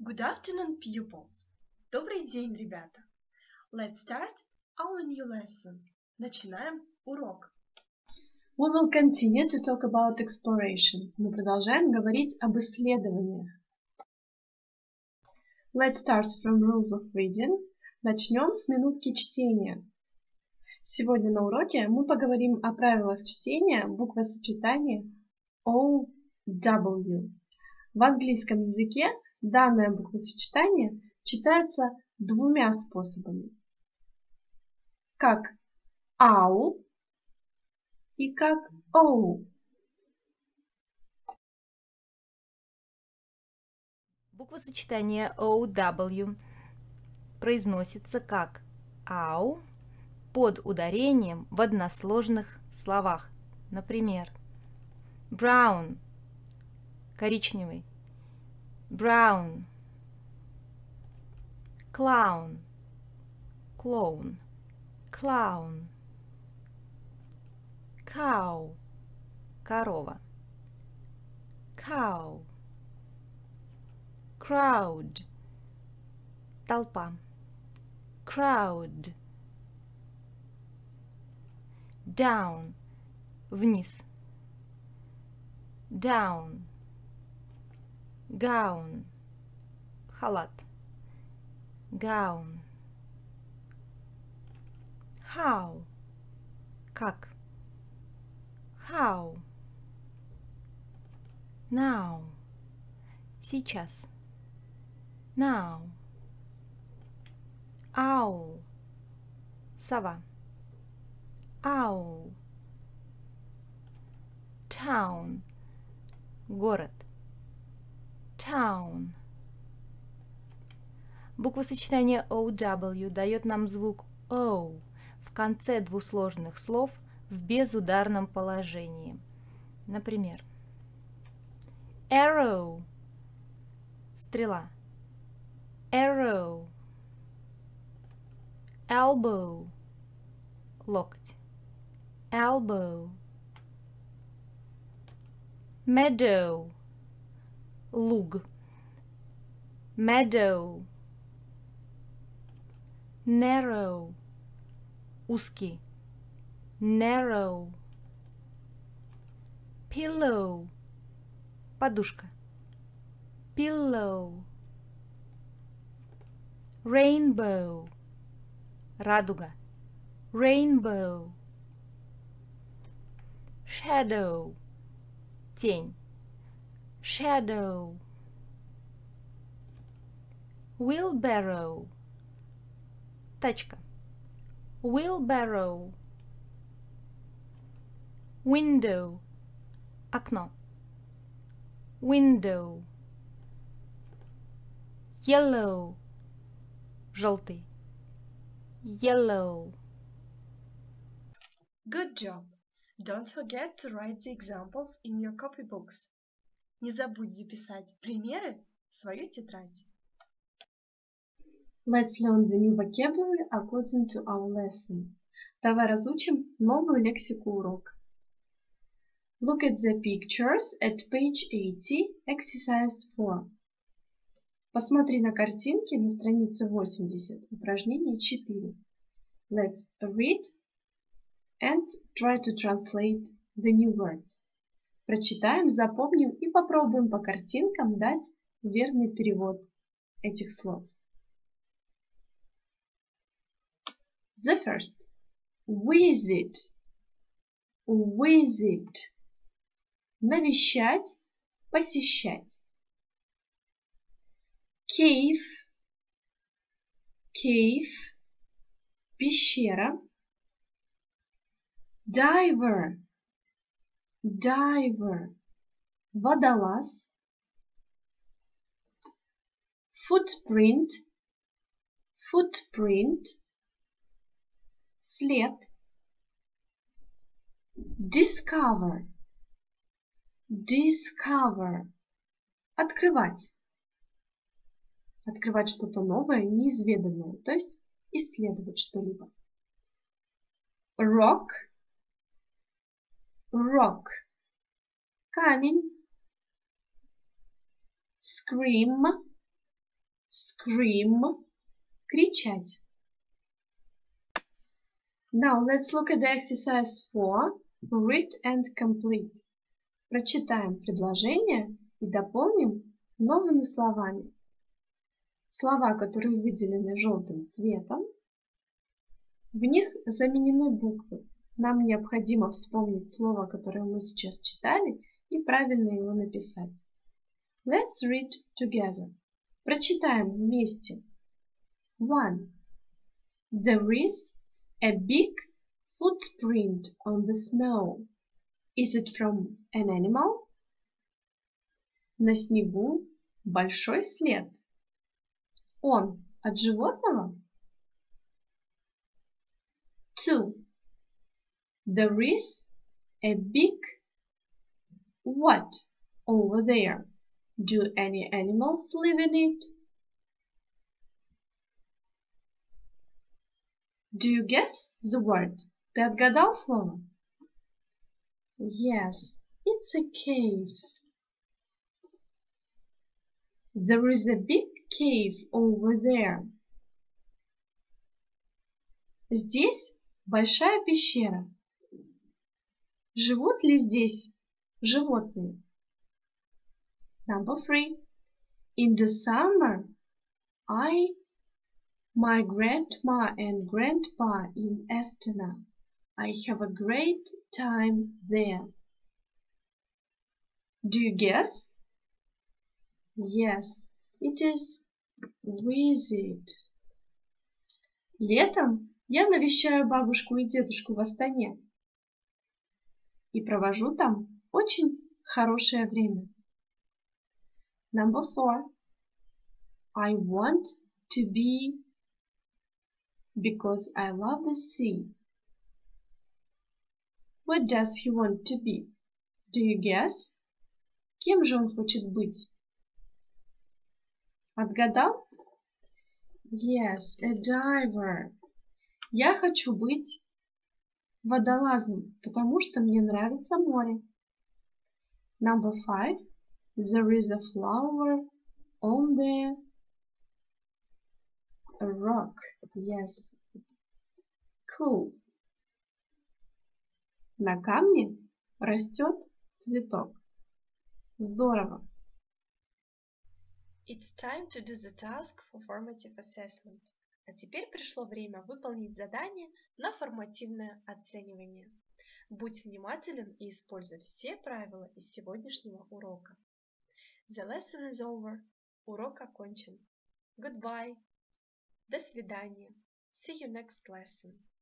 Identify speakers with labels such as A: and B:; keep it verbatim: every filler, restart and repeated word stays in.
A: Good afternoon, pupils. Добрый день, ребята. Let's start our new lesson. Начинаем урок.
B: We will continue to talk about exploration. Мы продолжаем говорить об исследованиях. Let's start from rules of reading. Начнем с минутки чтения. Сегодня на уроке мы поговорим о правилах чтения буквосочетания о дабл ю. В английском языке данное буквосочетание читается двумя способами. Как ау и как оу.
C: Буквосочетание о дабл ю произносится как ау под ударением в односложных словах. Например, brown – коричневый, brown, clown – клоун, clown, cow – корова, cow, crowd – толпа, crowd, down – вниз, down, gown – халат, gown, how – как, how, now – сейчас, now, owl – сова, owl, town – город, town. Буквосочетание о дабл ю дает нам звук O в конце двусложных слов в безударном положении. Например, arrow – стрела, arrow, elbow – локоть, elbow, meadow – луг, meadow, narrow – узкий, narrow, pillow – подушка, pillow, rainbow – радуга, rainbow, shadow – тень, shadow, wheelbarrow – тачка, wheelbarrow, window – окно, window, yellow – желтый, yellow.
A: Good job. Don't forget to write the examples in your copybooks. Не забудь записать примеры в свою тетрадь.
B: Let's learn the new vocabulary according to our lesson. Давай разучим новую лексику урока. Look at the pictures at page eighty, exercise four. Посмотри на картинки на странице восемьдесят, упражнение четыре. Let's read and try to translate the new words. Прочитаем, запомним и попробуем по картинкам дать верный перевод этих слов. The first. Visit. Visit. Навещать, посещать. Cave. Cave. Пещера. Diver. Diver. Водолаз. Footprint. Footprint. След. Discover. Discover. Открывать. Открывать что-то новое, неизведанное, то есть исследовать что-либо. Rock. Rock. Камень. Scream. scream, кричать. Now let's look at the exercise four, read and complete. Прочитаем предложение и дополним новыми словами. Слова, которые выделены желтым цветом, в них заменены буквы. Нам необходимо вспомнить слово, которое мы сейчас читали, и правильно его написать. Let's read together. Прочитаем вместе. One. There is a big footprint on the snow. Is it from an animal? На снегу большой след. Он от животного? Two. There is a big what over there? Do any animals live in it? Do you guess the word? Ты отгадал слово? Yes, it's a cave. There is a big cave over there. Здесь большая пещера. Живут ли здесь животные? Number three. In the summer, I, my grandma and grandpa in Astana. I have a great time there. Do you guess? Yes, it is visit. Летом я навещаю бабушку и дедушку в Астане и провожу там очень хорошее время. Number four. I want to be because I love the sea. What does he want to be? Do you guess? Кем же он хочет быть? Отгадал? Yes, a diver. Я хочу быть водолазом, потому что мне нравится море. Number five. There is a flower on the rock. Yes. Cool. На камне растет цветок. Здорово.
A: It's time to do the task for formative assessment. А теперь пришло время выполнить задание на формативное оценивание. Будь внимателен и используй все правила из сегодняшнего урока. The lesson is over. Урок окончен. Goodbye. До свидания. See you next lesson.